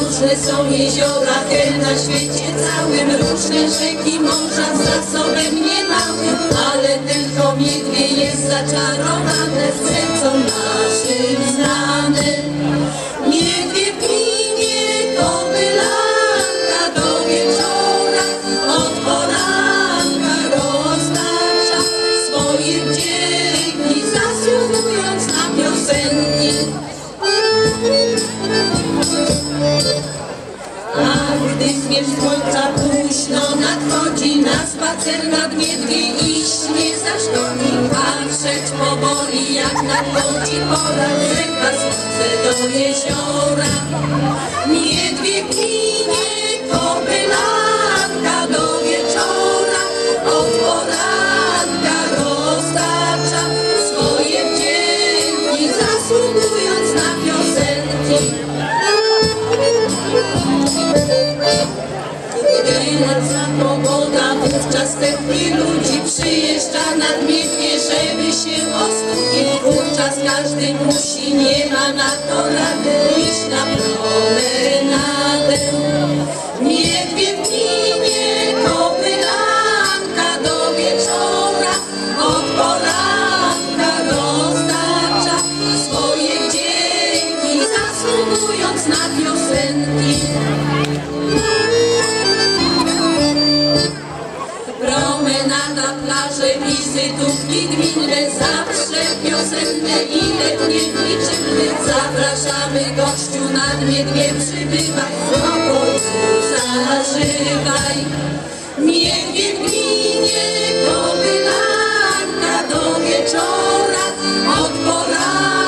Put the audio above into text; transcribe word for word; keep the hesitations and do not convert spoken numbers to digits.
Różne są jeziora, hej, na świecie całym, różne rzeki, morza z zasobem niemałym, ale tylko Miedwie jest zaczarowane, sercom naszym znane. Miedwie w gminie kobylanka do wieczora, od poranka roztacza swoje wdzięki, zasługując na piosenki. A gdy zmierzch słońca późno nadchodzi, na spacer nad Miedwie iść nie zaszkodzi. Patrzeć powoli, jak nadchodzi pora, rzeka słońce do jeziora. Miedwie w gminie kobylanka do wieczora, od poranka roztacza swoje wdzięki, zasługując na piosenki. Gdy lecna pogoda, wówczas setki ludzi przyjeżdża nad Miedwie, żeby się ostudzić. Wówczas każdy musi, nie ma na to rady, iść na promenadę. Miedwie w gminie kobylanka do wieczora, od poranka roztacza swoje wdzięki, zasługując na piosenki. Promenada, plaże, wizytówki gminne, zawsze piosenne i letnie niczym. Zapraszamy gościu nad Miedwie, przybywaj, w pokoju zażywaj. Miedwie w gminie kobylanka do wieczora, od poranka